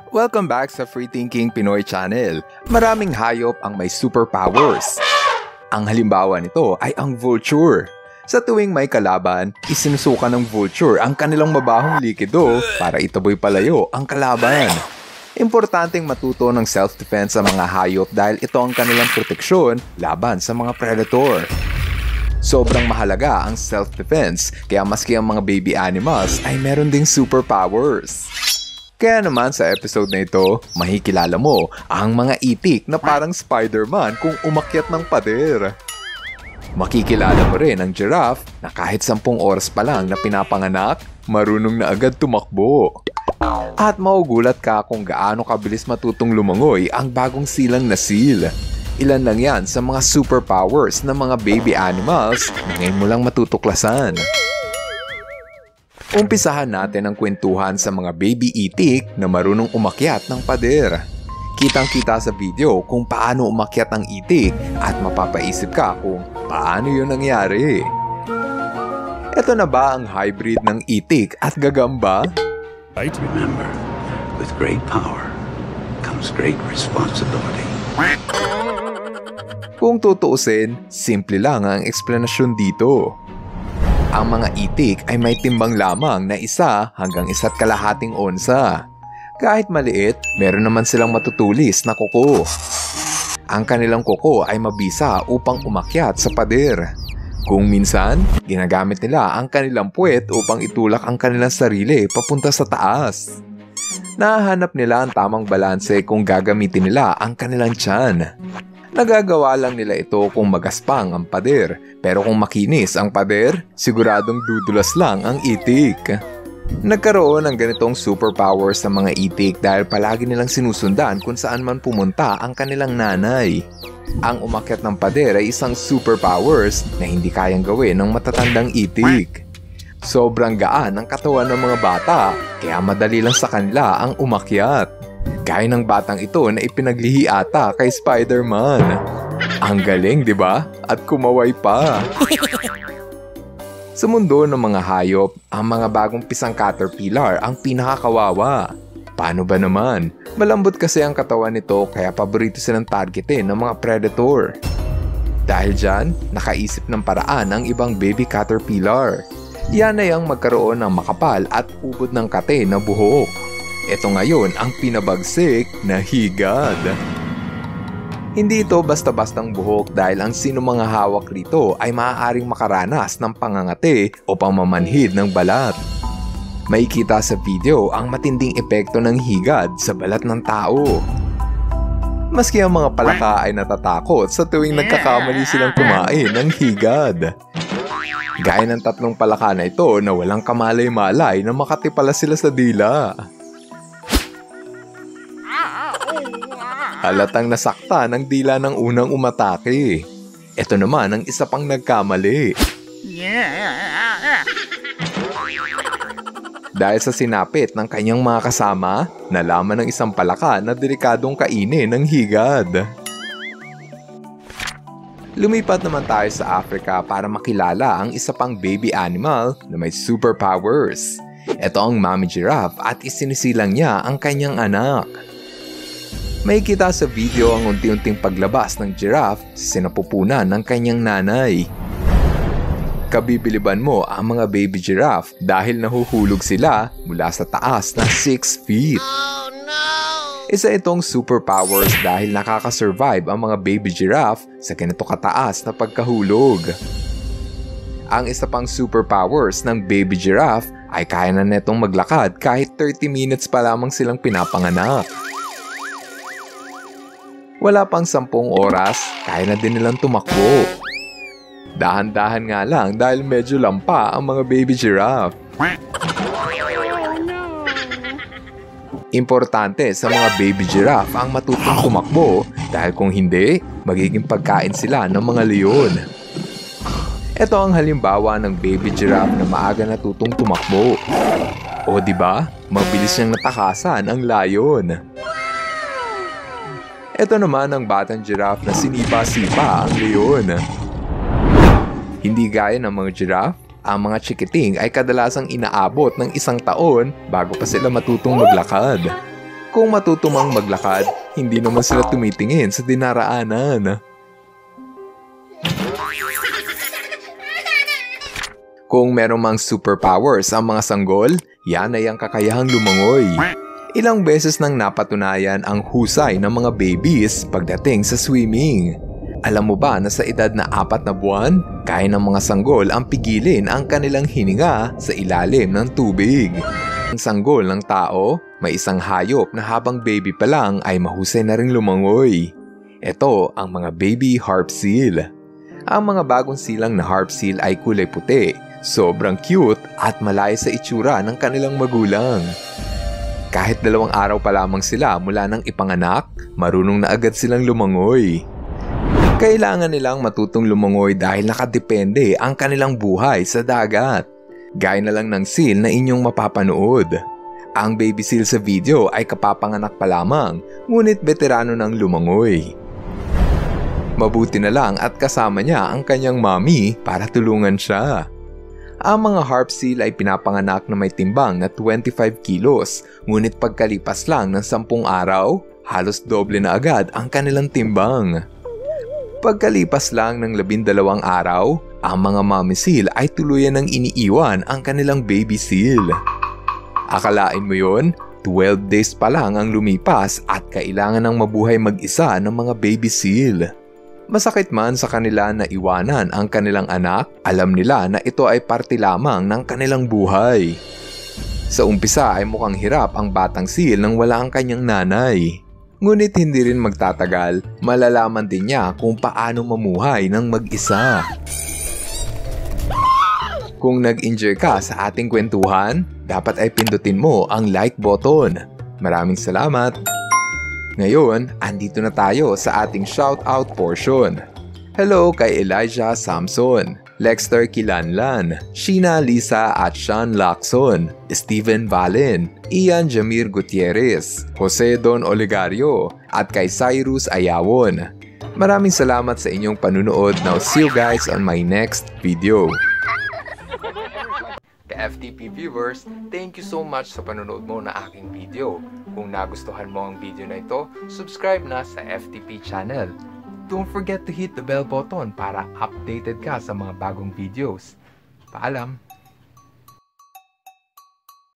Welcome back sa Free Thinking Pinoy Channel. Maraming hayop ang may superpowers. Ang halimbawa nito ay ang vulture. Sa tuwing may kalaban, isinusuka ng vulture ang kanilang mabahong likido para itaboy palayo ang kalaban. Importanteng matuto ng self-defense sa mga hayop dahil ito ang kanilang proteksyon laban sa mga predator. Sobrang mahalaga ang self-defense, kaya maski ang mga baby animals ay meron ding superpowers. Kaya naman sa episode na ito, makikilala mo ang mga itik na parang Spider-Man kung umakyat ng pader. Makikilala mo rin ang giraffe na kahit 10 oras pa lang na pinapanganak, marunong na agad tumakbo. At maugulat ka kung gaano kabilis matutong lumangoy ang bagong silang na seal. Ilan lang yan sa mga superpowers ng mga baby animals na ngayon mo lang matutuklasan. Umpisahan natin ang kwentuhan sa mga baby itik na marunong umakyat ng pader. Kitang-kita sa video kung paano umakyat ang itik at mapapaisip ka kung paano yun nangyari. Ito na ba ang hybrid ng itik at gagamba? Right? Remember, with great power comes great responsibility. Kung tutuusin, simple lang ang eksplanasyon dito. Ang mga itik ay may timbang lamang na 1 hanggang 1.5 onsa. Kahit maliit, meron naman silang matutulis na kuko. Ang kanilang kuko ay mabisa upang umakyat sa pader. Kung minsan, ginagamit nila ang kanilang puwet upang itulak ang kanilang sarili papunta sa taas. Nahanap nila ang tamang balanse kung gagamitin nila ang kanilang tiyan. Nagagawa lang nila ito kung magaspang ang pader, pero kung makinis ang pader, siguradong dudulas lang ang itik. Nagkaroon ng ganitong superpowers sa mga itik dahil palagi nilang sinusundan kung saan man pumunta ang kanilang nanay. Ang umakyat ng pader ay isang superpowers na hindi kayang gawin ng matatandang itik. Sobrang gaan ang katawan ng mga bata, kaya madali lang sa kanila ang umakyat. Gaya ng batang ito na ipinaglihi ata kay Spider-Man. Ang galing, di ba? At kumaway pa. Sa mundo ng mga hayop, ang mga bagong pisang caterpillar ang pinakakawawa. Paano ba naman? Malambot kasi ang katawan nito kaya paborito silang targetin ng mga predator. Dahil dyan, nakaisip ng paraan ang ibang baby caterpillar. Yan ay ang magkaroon ng makapal at ubod ng kate na buhok. Ito ngayon ang pinabagsik na higad. Hindi ito basta-bastang buhok dahil ang sino mga hawak rito ay maaaring makaranas ng pangangati o pamamanhid ng balat. Makikita sa video ang matinding epekto ng higad sa balat ng tao. Maski ang mga palaka ay natatakot sa tuwing nagkakamali silang kumain ng higad. Gaya ng 3 palaka na ito na walang kamalay-malay na makatipala sila sa dila. Halatang nasakta ng dila ng unang umatake. Ito naman ang isa pang nagkamali. Dahil sa sinapit ng kanyang mga kasama, nalaman ng isang palaka na delikadong kainin ng higad. Lumipat naman tayo sa Africa para makilala ang isa pang baby animal na may superpowers. Ito ang Mami Giraffe at isinisilang niya ang kanyang anak. May kita sa video ang unti-unting paglabas ng giraffe sa sinapupunan ng kanyang nanay. Kabibiliban mo ang mga baby giraffe dahil nahuhulog sila mula sa taas na 6 feet. Oh, no! Isa itong superpowers dahil nakakasurvive ang mga baby giraffe sa ganito kataas na pagkahulog. Ang isa pang superpowers ng baby giraffe ay kaya na netong maglakad kahit 30 minutes pa lamang silang pinapanganak. Wala pang 10 oras, kaya na din nilang tumakbo. Dahan-dahan nga lang dahil medyo lampa ang mga baby giraffe. Importante sa mga baby giraffe ang matutong tumakbo dahil kung hindi, magiging pagkain sila ng mga leon. Ito ang halimbawa ng baby giraffe na maaga natutong tumakbo. O diba, mabilis niyang natakasan ang lion. Ito naman ang batang giraffe na sinipa-sipa ang leon. Hindi gaya ng mga giraffe, ang mga chikiting ay kadalasang inaabot ng 1 taon bago pa sila matutong maglakad. Kung matutumang maglakad, hindi naman sila tumitingin sa dinaraanan. Kung merong mang superpowers ang mga sanggol, yan ay ang kakayahang lumangoy. Ilang beses nang napatunayan ang husay ng mga babies pagdating sa swimming. Alam mo ba na sa edad na 4 na buwan, kaya ng mga sanggol ang pigilin ang kanilang hininga sa ilalim ng tubig. Ang sanggol ng tao, may isang hayop na habang baby pa lang ay mahusay na ring lumangoy. Ito ang mga baby harp seal. Ang mga bagong silang na harp seal ay kulay puti, sobrang cute at malayo sa itsura ng kanilang magulang. Kahit 2 araw pa lamang sila mula nang ipanganak, marunong na agad silang lumangoy. Kailangan nilang matutong lumangoy dahil nakadepende ang kanilang buhay sa dagat. Gaya na lang ng seal na inyong mapapanood. Ang baby seal sa video ay kapapanganak pa lamang, ngunit veterano ng lumangoy. Mabuti na lang at kasama niya ang kanyang mommy para tulungan siya. Ang mga harp seal ay pinapanganak na may timbang na 25 kilos, ngunit pagkalipas lang ng 10 araw, halos doble na agad ang kanilang timbang. Pagkalipas lang ng 12 araw, ang mga mommy seal ay tuluyan ng iniiwan ang kanilang baby seal. Akalain mo yon? 12 days pa lang ang lumipas at kailangan ng mabuhay mag-isa ng mga baby seal. Masakit man sa kanila na iwanan ang kanilang anak, alam nila na ito ay parte lamang ng kanilang buhay. Sa umpisa ay mukhang hirap ang batang seal nang wala ang kanyang nanay. Ngunit hindi rin magtatagal, malalaman din niya kung paano mamuhay ng mag-isa. Kung nag-enjoy ka sa ating kwentuhan, dapat ay pindutin mo ang like button. Maraming salamat! Ngayon, andito na tayo sa ating shoutout portion. Hello kay Elijah Samson, Lexter Kilanlan, Sheena Lisa at Sean Lacson, Steven Valen, Ian Jamir Gutierrez, Jose Don Olegario, at kay Cyrus Ayawon. Maraming salamat sa inyong panunood. Now see you guys on my next video. FTP viewers, thank you so much sa panonood mo na aking video. Kung nagustuhan mo ang video na ito, subscribe na sa FTP channel. Don't forget to hit the bell button para updated ka sa mga bagong videos. Paalam!